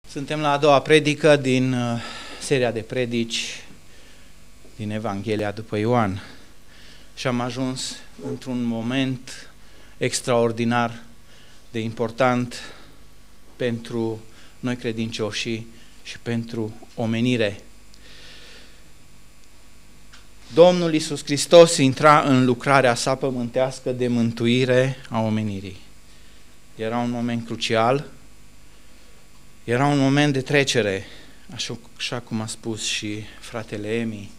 Suntem la a doua predică din seria de predici din Evanghelia după Ioan și am ajuns într-un moment extraordinar de important pentru noi credincioși și pentru omenire. Domnul Iisus Hristos intra în lucrarea sa pământească de mântuire a omenirii. Era un moment crucial, era un moment de trecere, așa cum a spus și fratele Emi.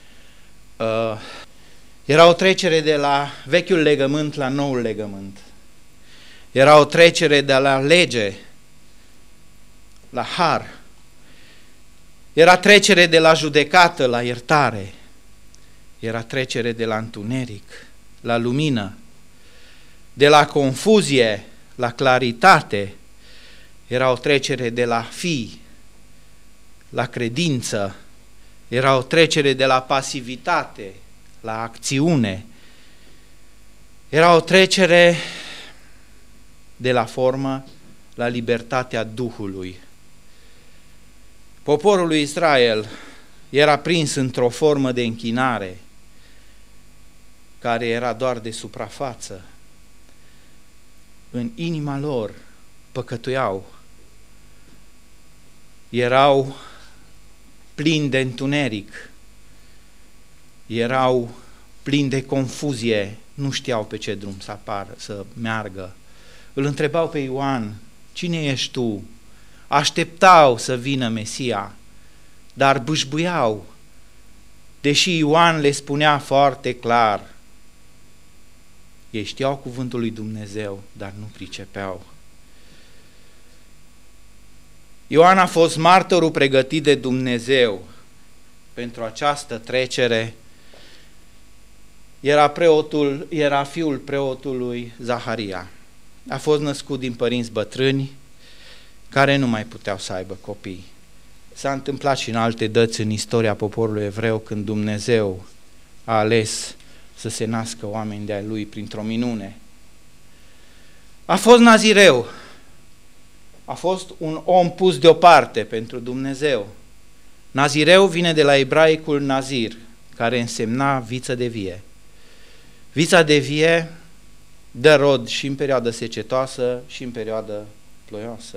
Era o trecere de la vechiul legământ la noul legământ. Era o trecere de la lege la har. Era trecere de la judecată la iertare. Era trecere de la întuneric la lumină, de la confuzie la claritate. Era o trecere de la fi la credință. Era o trecere de la pasivitate la acțiune. Era o trecere de la formă la libertatea Duhului. Poporul lui Israel era prins într-o formă de închinare care era doar de suprafață. În inima lor păcătuiau. Erau plini de întuneric. Erau plini de confuzie. Nu știau pe ce drum să meargă. Îl întrebau pe Ioan: cine ești tu? Așteptau să vină Mesia, dar bâșbâiau, deși Ioan le spunea foarte clar. Ei știau cuvântul lui Dumnezeu, dar nu pricepeau. Ioan a fost martorul pregătit de Dumnezeu pentru această trecere. Era fiul preotului Zaharia. A fost născut din părinți bătrâni care nu mai puteau să aibă copii. S-a întâmplat și în alte dăți în istoria poporului evreu când Dumnezeu a ales să se nască oameni de-ai lui printr-o minune. A fost nazireu. A fost un om pus deoparte pentru Dumnezeu. Nazireu vine de la ebraicul nazir, care însemna viță de vie. Vița de vie dă rod și în perioadă secetoasă și în perioadă ploioasă.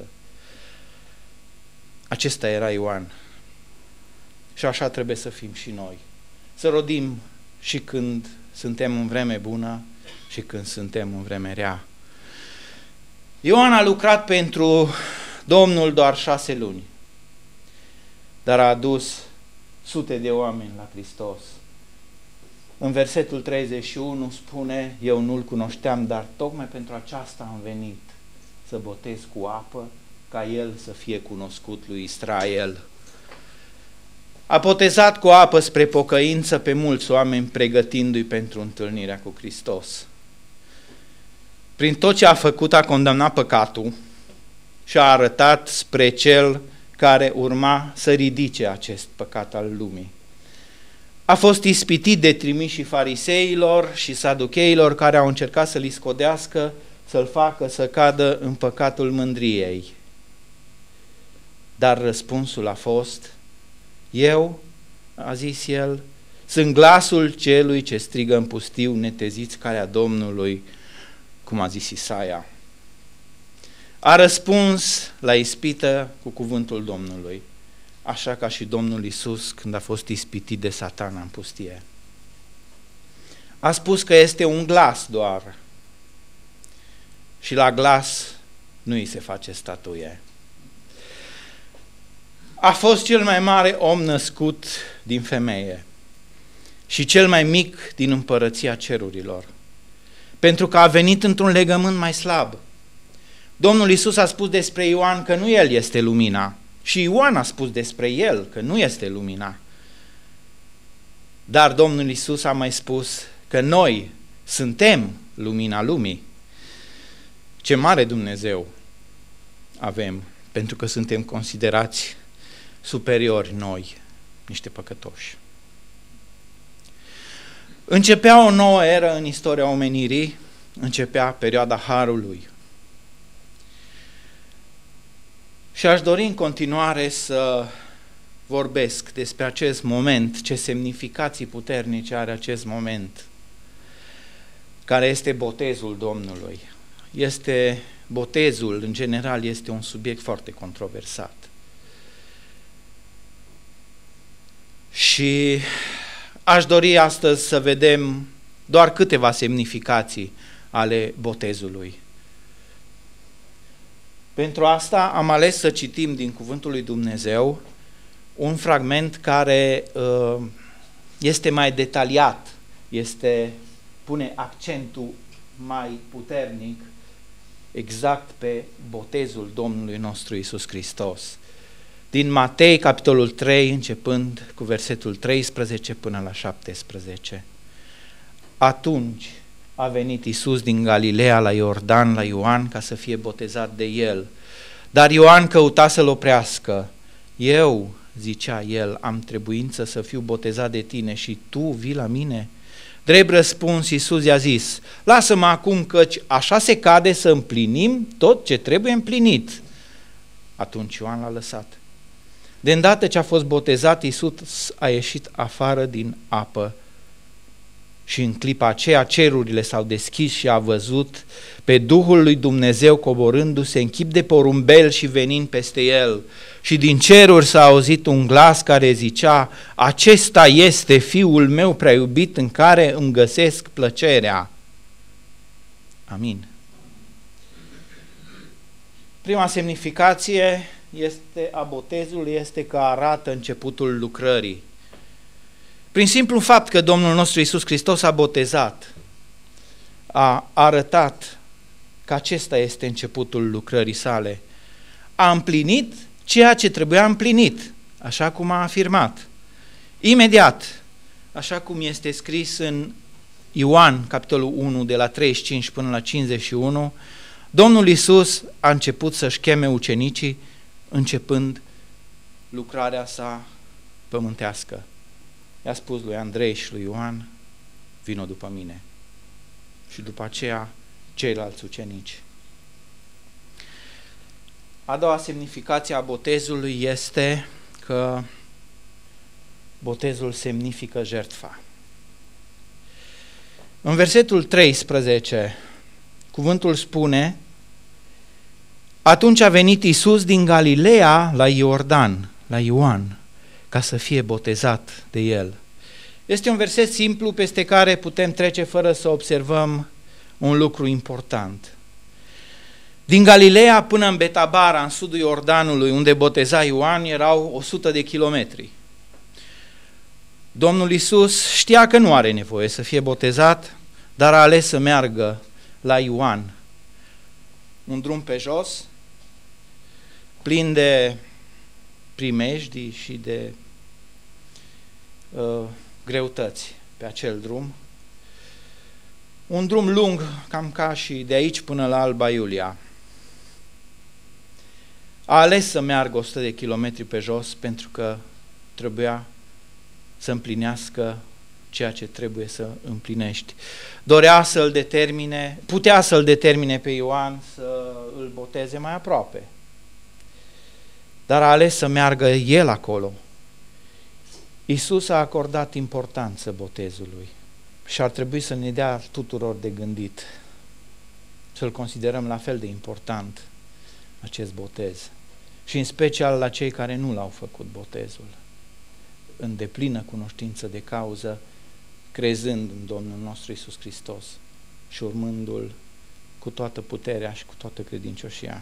Acesta era Ioan. Și așa trebuie să fim și noi. Să rodim și când suntem în vreme bună și când suntem în vreme rea. Ioan a lucrat pentru Domnul doar 6 luni, dar a adus sute de oameni la Hristos. În versetul 31 spune: eu nu-L cunoșteam, dar tocmai pentru aceasta am venit să botez cu apă, ca El să fie cunoscut lui Israel. A botezat cu apă spre pocăință pe mulți oameni, pregătindu-i pentru întâlnirea cu Hristos. Prin tot ce a făcut, a condamnat păcatul și a arătat spre Cel care urma să ridice acest păcat al lumii. A fost ispitit de trimișii fariseilor și saducheilor care au încercat să-L scodească, să-L facă să cadă în păcatul mândriei. Dar răspunsul a fost: eu, a zis El, sunt glasul celui ce strigă în pustiu, neteziți calea Domnului, cum a zis Isaia. A răspuns la ispită cu cuvântul Domnului, așa ca și Domnul Iisus când a fost ispitit de Satana în pustie. A spus că este un glas doar și la glas nu îi se face statuie. A fost cel mai mare om născut din femeie și cel mai mic din împărăția cerurilor, pentru că a venit într-un legământ mai slab. Domnul Iisus a spus despre Ioan că nu el este lumina și Ioan a spus despre el că nu este lumina. Dar Domnul Iisus a mai spus că noi suntem lumina lumii. Ce mare Dumnezeu avem, pentru că suntem considerați superiori noi, niște păcătoși. Începea o nouă eră în istoria omenirii, începea perioada Harului. Și aș dori în continuare să vorbesc despre acest moment, ce semnificații puternice are acest moment, care este botezul Domnului. Botezul, în general, este un subiect foarte controversat. Și aș dori astăzi să vedem doar câteva semnificații ale botezului. Pentru asta am ales să citim din Cuvântul lui Dumnezeu un fragment care este mai detaliat, pune accentul mai puternic exact pe botezul Domnului nostru Iisus Hristos. Din Matei, capitolul 3, începând cu versetul 13 până la 17. Atunci a venit Iisus din Galileea la Iordan, la Ioan, ca să fie botezat de el. Dar Ioan căuta să-l oprească. Eu, zicea el, am trebuință să fiu botezat de tine și tu vii la mine? Drept răspuns, Iisus i-a zis, lasă-mă acum căci așa se cade să împlinim tot ce trebuie împlinit. Atunci Ioan l-a lăsat. De îndată ce a fost botezat, Iisus a ieșit afară din apă și în clipa aceea cerurile s-au deschis și a văzut pe Duhul lui Dumnezeu coborându-se în chip de porumbel și venind peste el. Și din ceruri s-a auzit un glas care zicea, acesta este Fiul meu prea iubit în care îmi găsesc plăcerea. Amin. Prima semnificație a botezului este că arată începutul lucrării. Prin simplu fapt că Domnul nostru Iisus Hristos a botezat, a arătat că acesta este începutul lucrării sale. A împlinit ceea ce trebuia împlinit, așa cum a afirmat. Imediat, așa cum este scris în Ioan, capitolul 1, de la 35 până la 51, Domnul Iisus a început să-și cheme ucenicii, începând lucrarea sa pământească. I-a spus lui Andrei și lui Ioan, vino după mine. Și după aceea ceilalți ucenici. A doua semnificație a botezului este că botezul semnifică jertfa. În versetul 13, cuvântul spune, atunci a venit Iisus din Galileea la Iordan, la Ioan, ca să fie botezat de el. Este un verset simplu peste care putem trece fără să observăm un lucru important. Din Galileea până în Betabara, în sudul Iordanului, unde boteza Ioan, erau 100 de kilometri. Domnul Iisus știa că nu are nevoie să fie botezat, dar a ales să meargă la Ioan. Un drum pe jos, plin de primejdii și de greutăți pe acel drum. Un drum lung, cam ca și de aici până la Alba Iulia. A ales să meargă 100 de kilometri pe jos pentru că trebuia să împlinească ceea ce trebuie să împlinești. Putea să-l determine pe Ioan să îl boteze mai aproape. Dar a ales să meargă el acolo. Iisus a acordat importanță botezului și ar trebui să ne dea tuturor de gândit, să-l considerăm la fel de important acest botez și în special la cei care nu l-au făcut botezul, în deplină cunoștință de cauză, crezând în Domnul nostru Iisus Hristos și urmându-L cu toată puterea și cu toată credincioșia.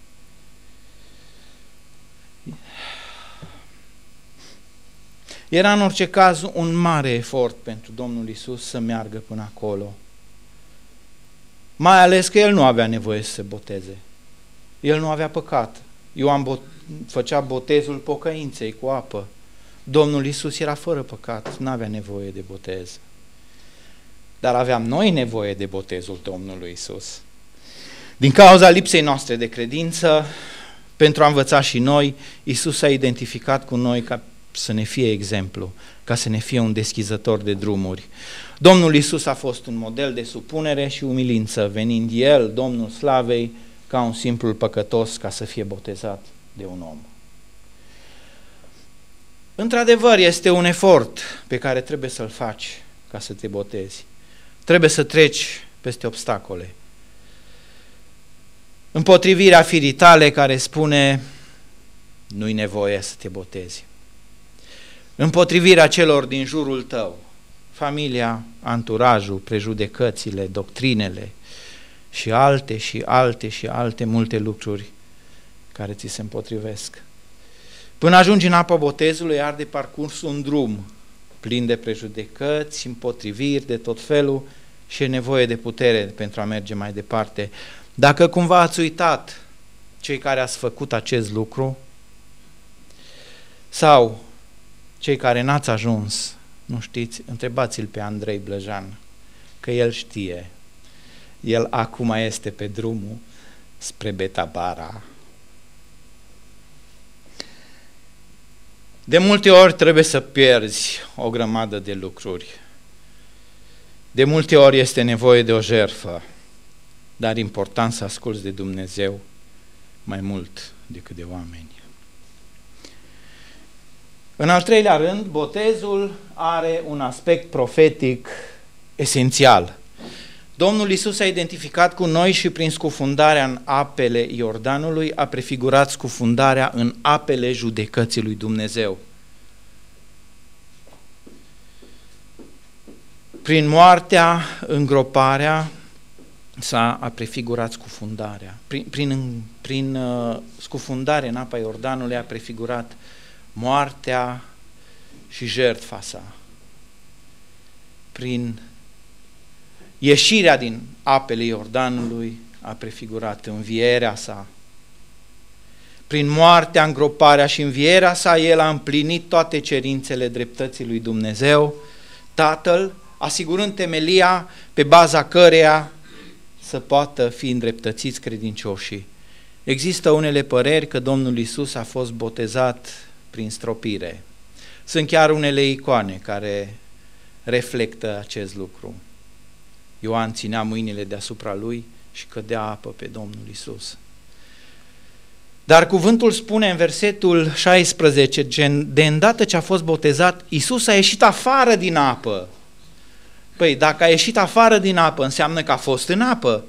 Era în orice caz un mare efort pentru Domnul Iisus să meargă până acolo. Mai ales că El nu avea nevoie să se boteze. El nu avea păcat. Ioan făcea botezul pocăinței cu apă. Domnul Iisus era fără păcat, nu avea nevoie de botez. Dar aveam noi nevoie de botezul Domnului Iisus. Din cauza lipsei noastre de credință, pentru a învăța și noi, Iisus s-a identificat cu noi ca să ne fie exemplu, ca să ne fie un deschizător de drumuri. Domnul Iisus a fost un model de supunere și umilință, venind El, Domnul Slavei, ca un simplu păcătos ca să fie botezat de un om. Într-adevăr, este un efort pe care trebuie să-l faci ca să te botezi. Trebuie să treci peste obstacole. Împotrivirea firii tale care spune nu-i nevoie să te botezi. Împotrivirea celor din jurul tău, familia, anturajul, prejudecățile, doctrinele și alte multe lucruri care ți se împotrivesc. Până ajungi în apa botezului, ar de parcurs un drum plin de prejudecăți, împotriviri de tot felul și e nevoie de putere pentru a merge mai departe. Dacă cumva ați uitat, cei care ați făcut acest lucru, sau cei care n-ați ajuns, nu știți, întrebați-l pe Andrei Blăjan, că el știe. El acum este pe drumul spre Betabara. De multe ori trebuie să pierzi o grămadă de lucruri. De multe ori este nevoie de o jertfă, dar important să asculți de Dumnezeu mai mult decât de oameni. În al treilea rând, botezul are un aspect profetic esențial. Domnul Iisus s-a identificat cu noi și prin scufundarea în apele Iordanului a prefigurat scufundarea în apele judecății lui Dumnezeu. Prin moartea, îngroparea, a prefigurat scufundarea. Prin scufundare în apa Iordanului a prefigurat moartea și jertfa sa. Prin ieșirea din apele Iordanului a prefigurat învierea sa. Prin moartea, îngroparea și învierea sa, el a împlinit toate cerințele dreptății lui Dumnezeu, Tatăl, asigurând temelia pe baza căreia să poată fi îndreptățiți credincioșii. Există unele păreri că Domnul Iisus a fost botezat prin stropire. Sunt chiar unele icoane care reflectă acest lucru. Ioan ținea mâinile deasupra lui și cădea apă pe Domnul Iisus. Dar cuvântul spune în versetul 16, de îndată ce a fost botezat, Iisus a ieșit afară din apă. Păi, dacă a ieșit afară din apă, înseamnă că a fost în apă.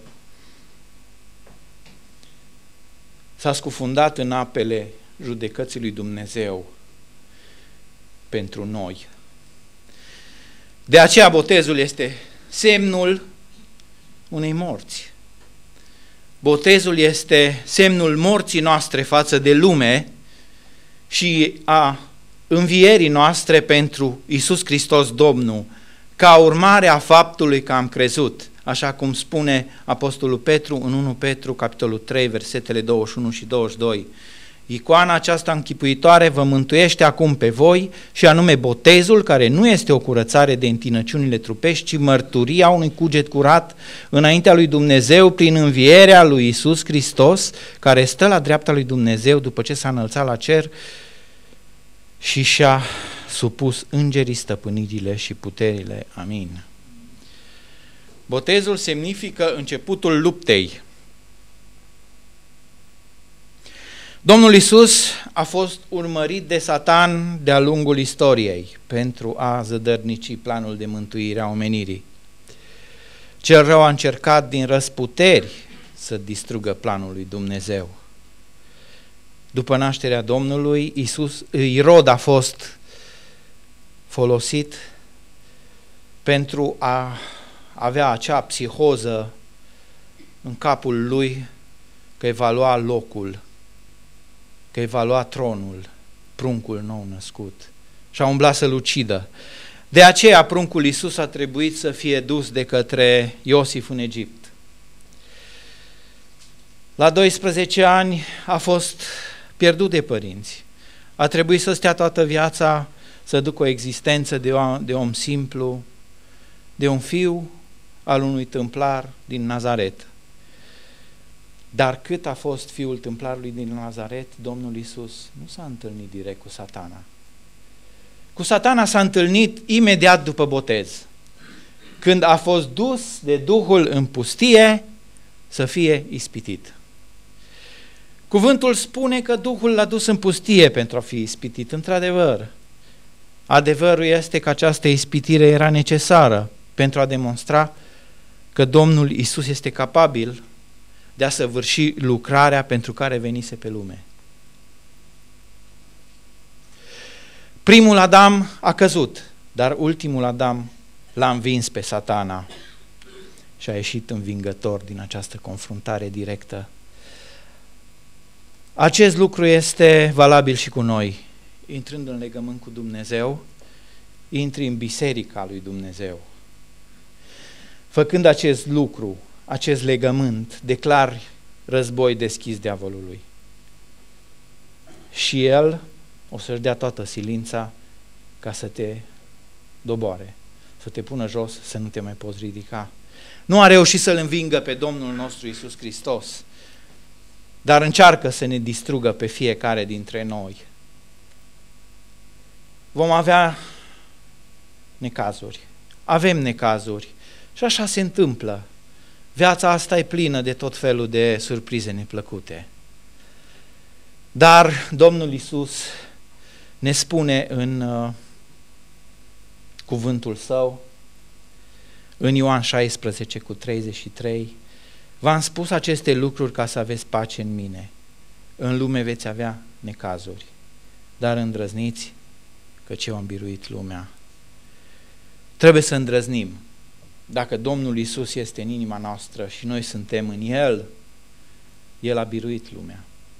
S-a scufundat în apele judecății lui Dumnezeu pentru noi. De aceea botezul este semnul unei morți. Botezul este semnul morții noastre față de lume și a învierii noastre pentru Iisus Hristos Domnul, ca urmare a faptului că am crezut, așa cum spune Apostolul Petru în 1 Petru, capitolul 3, versetele 21 și 22. Icoana aceasta închipuitoare vă mântuiește acum pe voi, și anume botezul, care nu este o curățare de întinăciunile trupești, ci mărturia unui cuget curat înaintea lui Dumnezeu prin învierea lui Iisus Hristos, care stă la dreapta lui Dumnezeu după ce s-a înălțat la cer și și-a supus îngerii stăpânirile și puterile. Amin. Botezul semnifică începutul luptei. Domnul Iisus a fost urmărit de Satan de-a lungul istoriei pentru a zădărnici planul de mântuire a omenirii. Cel rău a încercat din răsputeri să distrugă planul lui Dumnezeu. După nașterea Domnului, Irod a fost folosit pentru a avea acea psihoză în capul lui că îi va lua locul, că îi va lua tronul, pruncul nou născut, și a umblat să-l ucidă. De aceea pruncul Iisus a trebuit să fie dus de către Iosif în Egipt. La 12 ani a fost pierdut de părinți. A trebuit să stea toată viața să ducă o existență de om simplu, de un fiu al unui tâmplar din Nazaret. Dar cât a fost fiul tâmplarului din Nazaret, Domnul Iisus nu s-a întâlnit direct cu Satana. Cu Satana s-a întâlnit imediat după botez, când a fost dus de Duhul în pustie să fie ispitit. Cuvântul spune că Duhul l-a dus în pustie pentru a fi ispitit, într-adevăr. Adevărul este că această ispitire era necesară pentru a demonstra că Domnul Iisus este capabil de a săvârși lucrarea pentru care venise pe lume. Primul Adam a căzut, dar ultimul Adam l-a învins pe Satana și a ieșit învingător din această confruntare directă. Acest lucru este valabil și cu noi. Intrând în legământ cu Dumnezeu, intri în biserica lui Dumnezeu. Făcând acest lucru, acest legământ, declari război deschis diavolului. Și el o să-și dea toată silința ca să te doboare, să te pună jos, să nu te mai poți ridica. Nu a reușit să-L învingă pe Domnul nostru Iisus Hristos, dar încearcă să ne distrugă pe fiecare dintre noi. Vom avea necazuri, avem necazuri și așa se întâmplă. Viața asta e plină de tot felul de surprize neplăcute. Dar Domnul Iisus ne spune în cuvântul Său, în Ioan 16:33, v-am spus aceste lucruri ca să aveți pace în mine. În lume veți avea necazuri, dar îndrăzniți, căci eu am biruit lumea. Trebuie să îndrăznim. Dacă Domnul Iisus este în inima noastră și noi suntem în El, El a biruit lumea.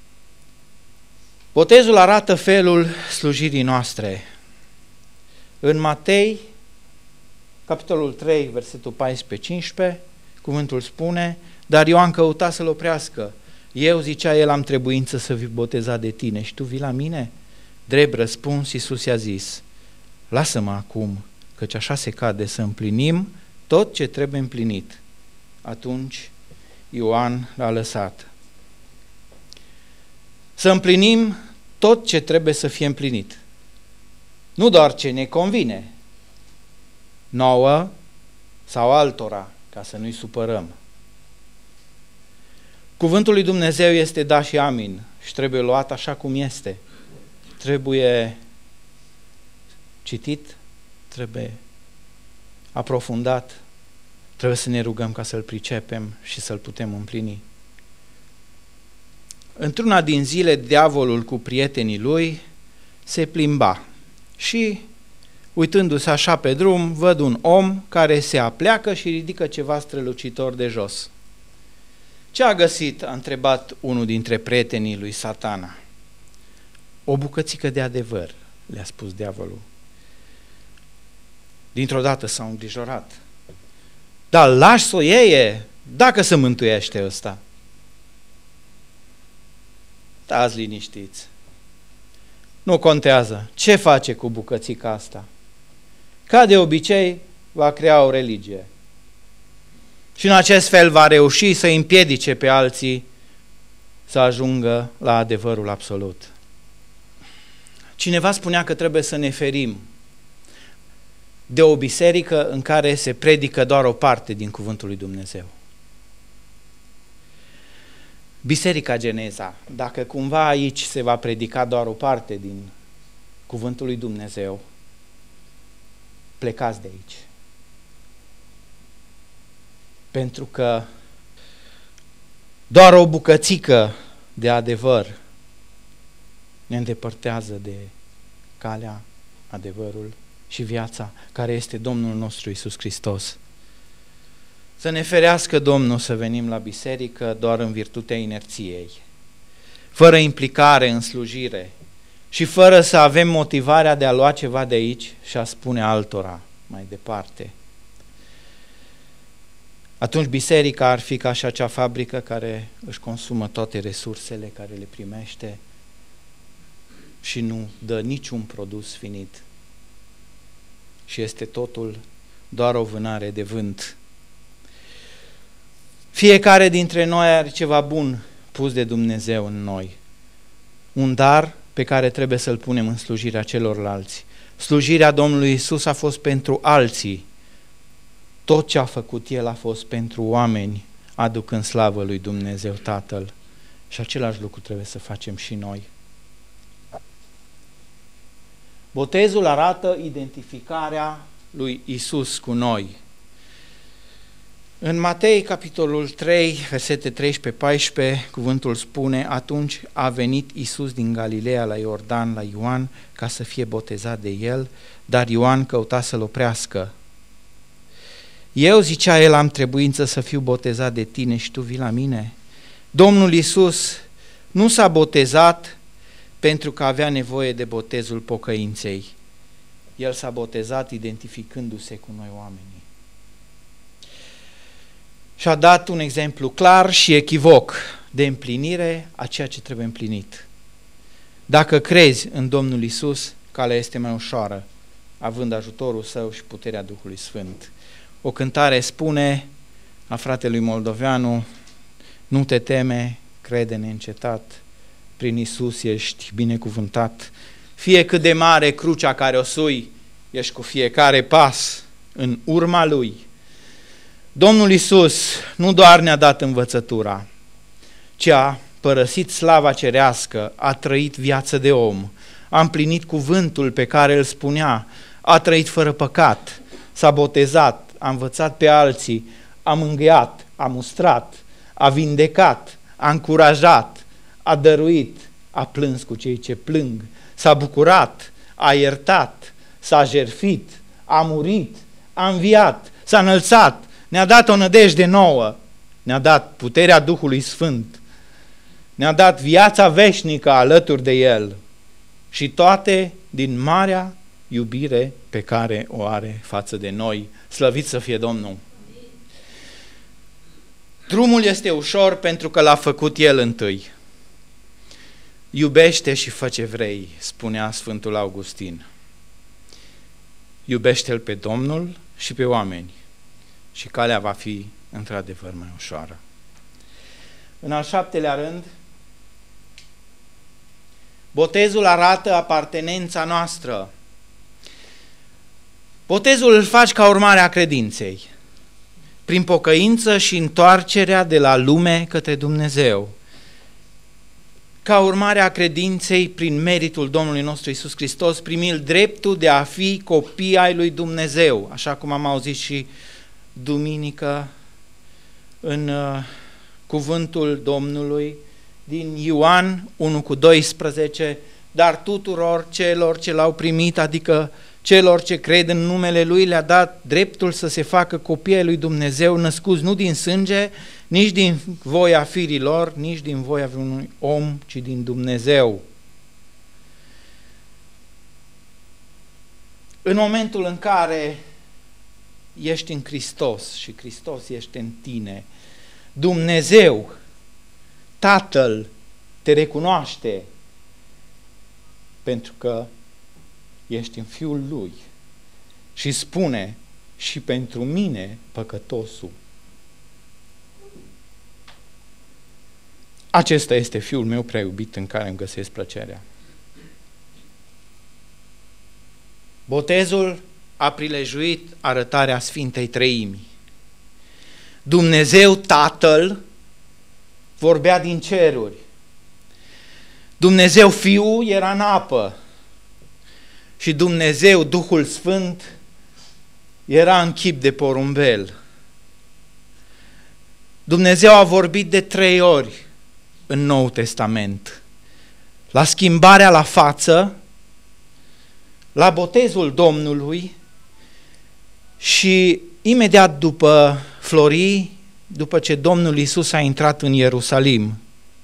Botezul arată felul slujirii noastre. În Matei, capitolul 3, versetul 14-15, cuvântul spune, dar Ioan căuta să-l oprească. Eu, zicea el, am trebuință să fiu botezat de tine și tu vii la mine? Drept răspuns, Iisus i-a zis, lasă-mă acum, căci așa se cade să împlinim tot ce trebuie împlinit. Atunci Ioan l-a lăsat. Să împlinim tot ce trebuie să fie împlinit. Nu doar ce ne convine, nouă sau altora, ca să nu-i supărăm. Cuvântul lui Dumnezeu este da și amin și trebuie luat așa cum este. Trebuie citit, trebuie aprofundat, trebuie să ne rugăm ca să-l pricepem și să-l putem împlini. Într-una din zile, diavolul cu prietenii lui se plimba și, uitându-se așa pe drum, văd un om care se apleacă și ridică ceva strălucitor de jos. Ce a găsit? A întrebat unul dintre prietenii lui Satana. O bucățică de adevăr, le-a spus diavolul. Dintr-o dată s-au îngrijorat. Dar lași să o iei, dacă se mântuiește ăsta. Stați liniștiți. Nu contează. Ce face cu bucățica asta? Ca de obicei, va crea o religie. Și în acest fel va reuși să împiedice pe alții să ajungă la adevărul absolut. Cineva spunea că trebuie să ne ferim de o biserică în care se predică doar o parte din cuvântul lui Dumnezeu. Biserica Geneza, dacă cumva aici se va predica doar o parte din cuvântul lui Dumnezeu, plecați de aici. Pentru că doar o bucățică de adevăr ne îndepărtează de calea, adevărul și viața care este Domnul nostru Iisus Hristos. Să ne ferească Domnul să venim la biserică doar în virtutea inerției, fără implicare în slujire și fără să avem motivarea de a lua ceva de aici și a spune altora mai departe. Atunci biserica ar fi ca și acea fabrică care își consumă toate resursele care le primește și nu dă niciun produs finit. Și este totul doar o vânare de vânt. Fiecare dintre noi are ceva bun pus de Dumnezeu în noi. Un dar pe care trebuie să-l punem în slujirea celorlalți. Slujirea Domnului Iisus a fost pentru alții. Tot ce a făcut El a fost pentru oameni, aducând slavă lui Dumnezeu Tatăl. Și același lucru trebuie să facem și noi. Botezul arată identificarea lui Isus cu noi. În Matei, capitolul 3, versete 13-14, cuvântul spune: atunci a venit Isus din Galileea la Iordan, la Ioan, ca să fie botezat de el, dar Ioan căuta să-l oprească. Eu, zicea el, am trebuință să fiu botezat de tine și tu vii la mine? Domnul Iisus nu s-a botezat pentru că avea nevoie de botezul pocăinței. El s-a botezat identificându-se cu noi oamenii. Și a dat un exemplu clar și echivoc de împlinire a ceea ce trebuie împlinit. Dacă crezi în Domnul Iisus, calea este mai ușoară, având ajutorul Său și puterea Duhului Sfânt. O cântare spune a fratelui moldoveanu: nu te teme, crede neîncetat, prin Iisus ești binecuvântat. Fie cât de mare crucea care o sui, ești cu fiecare pas în urma Lui. Domnul Iisus nu doar ne-a dat învățătura, ci a părăsit slava cerească, a trăit viață de om, a împlinit cuvântul pe care îl spunea, a trăit fără păcat, s-a botezat, a învățat pe alții, a mângâiat, a mustrat, a vindecat, a încurajat, a dăruit, a plâns cu cei ce plâng, s-a bucurat, a iertat, s-a jertfit, a murit, a înviat, s-a înălțat, ne-a dat o nădejde nouă, ne-a dat puterea Duhului Sfânt, ne-a dat viața veșnică alături de El și toate din marea iubire pe care o are față de noi. Slăvit să fie Domnul! Drumul este ușor pentru că l-a făcut El întâi. Iubește și fă ce vrei, spunea Sfântul Augustin. Iubește-L pe Domnul și pe oameni și calea va fi într-adevăr mai ușoară. În al 7-lea rând, botezul arată apartenența noastră. Botezul îl faci ca urmare a credinței, prin pocăință și întoarcerea de la lume către Dumnezeu. Ca urmare a credinței, prin meritul Domnului nostru Iisus Hristos, primim dreptul de a fi copii ai lui Dumnezeu, așa cum am auzit și duminică în cuvântul Domnului din Ioan 1:12, dar tuturor celor ce l-au primit, adică celor ce cred în numele Lui, le-a dat dreptul să se facă copii ai lui Dumnezeu, născuți nu din sânge, nici din voia firilor, nici din voia unui om, ci din Dumnezeu. În momentul în care ești în Hristos și Hristos ești în tine, Dumnezeu, Tatăl, te recunoaște pentru că ești în Fiul Lui și spune: și pentru mine, păcătosul, acesta este Fiul meu prea iubit în care îmi găsesc plăcerea. Botezul a prilejuit arătarea Sfintei Treimi. Dumnezeu Tatăl vorbea din ceruri. Dumnezeu Fiul era în apă. Și Dumnezeu Duhul Sfânt era în chip de porumbel. Dumnezeu a vorbit de 3 ori în Noul Testament. La schimbarea la față, la botezul Domnului și imediat după florii, după ce Domnul Iisus a intrat în Ierusalim.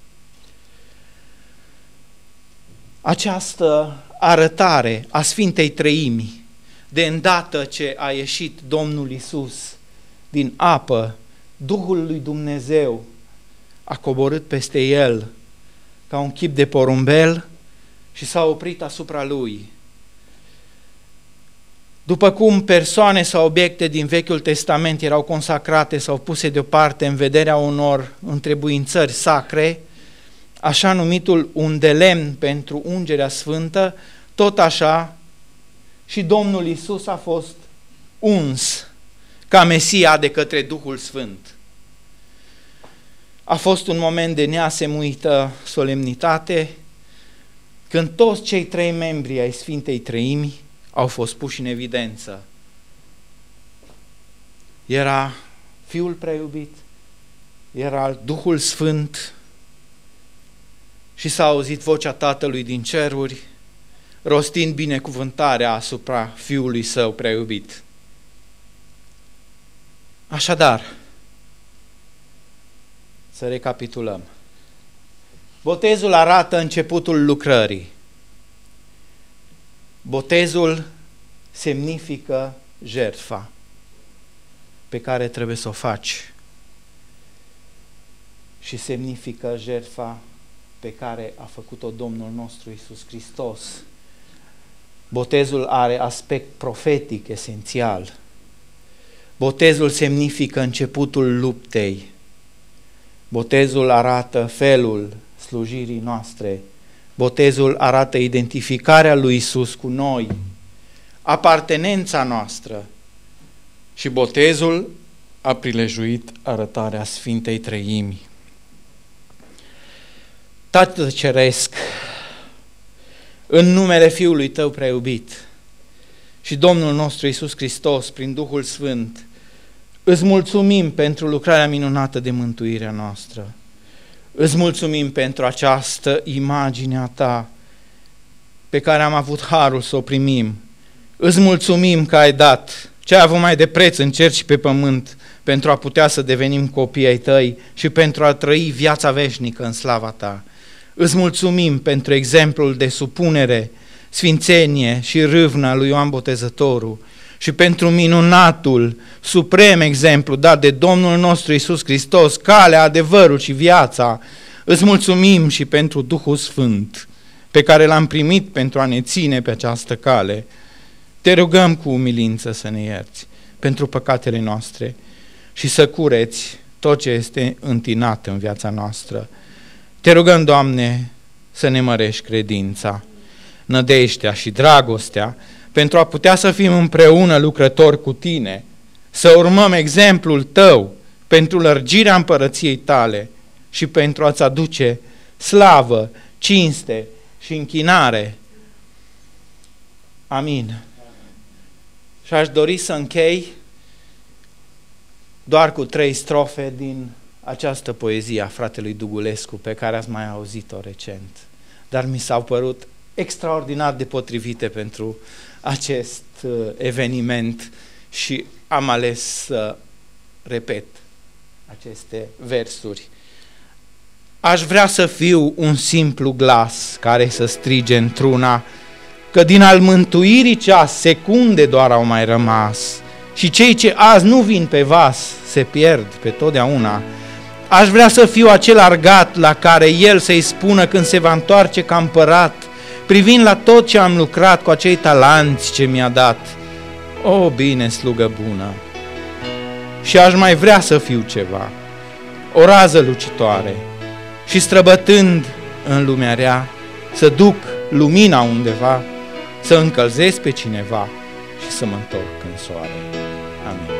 Această arătare a Sfintei Treimi, de îndată ce a ieșit Domnul Iisus din apă, Duhul lui Dumnezeu a coborât peste El ca un chip de porumbel și s-a oprit asupra Lui. După cum persoane sau obiecte din Vechiul Testament erau consacrate sau puse deoparte în vederea unor întrebuințări sacre, așa numitul un de lemn pentru ungerea sfântă, tot așa și Domnul Iisus a fost uns ca Mesia de către Duhul Sfânt. A fost un moment de neasemuită solemnitate, când toți cei 3 membri ai Sfintei Treimi au fost puși în evidență. Era Fiul preiubit, era Duhul Sfânt și s-a auzit vocea Tatălui din ceruri, rostind binecuvântarea asupra Fiului Său preiubit. Așadar, să recapitulăm. Botezul arată începutul lucrării. Botezul semnifică jertfa pe care trebuie să o faci și semnifică jertfa pe care a făcut-o Domnul nostru Iisus Hristos. Botezul are aspect profetic esențial. Botezul semnifică începutul luptei. Botezul arată felul slujirii noastre. Botezul arată identificarea lui Iisus cu noi, apartenența noastră. Și botezul a prilejuit arătarea Sfintei Treimi. Tată Ceresc, în numele Fiului Tău preiubit și Domnul nostru Iisus Hristos, prin Duhul Sfânt, îți mulțumim pentru lucrarea minunată de mântuire a noastră. Îți mulțumim pentru această imagine a Ta pe care am avut harul să o primim. Îți mulțumim că ai dat ce ai avut mai de preț în cer și pe pământ pentru a putea să devenim copii ai Tăi și pentru a trăi viața veșnică în slava Ta. Îți mulțumim pentru exemplul de supunere, sfințenie și râvnă lui Ioan Botezătorul și pentru minunatul, suprem exemplu dat de Domnul nostru Iisus Hristos, calea, adevărul și viața. Îți mulțumim și pentru Duhul Sfânt pe care l-am primit pentru a ne ține pe această cale. Te rugăm cu umilință să ne ierți pentru păcatele noastre și să cureți tot ce este întinat în viața noastră. Te rugăm, Doamne, să ne mărești credința, nădejdea și dragostea pentru a putea să fim împreună lucrători cu Tine, să urmăm exemplul Tău pentru lărgirea împărăției Tale și pentru a-ți aduce slavă, cinste și închinare. Amin. Și aș dori să închei doar cu 3 strofe din această poezie a fratelui Dugulescu pe care ați mai auzit-o recent, dar mi s-au părut extraordinar de potrivite pentru acest eveniment și am ales să repet aceste versuri. Aș vrea să fiu un simplu glas care să strige într-una că din al mântuirii ceas secunde doar au mai rămas și cei ce azi nu vin pe vas se pierd pe totdeauna. Aș vrea să fiu acel argat la care El să-i spună când se va întoarce ca împărat, privind la tot ce am lucrat cu acei talanți ce mi-a dat. O, bine, slugă bună! Și aș mai vrea să fiu ceva, o rază lucitoare și străbătând în lumea rea, să duc lumina undeva, să încălzesc pe cineva și să mă întorc în soare. Amin.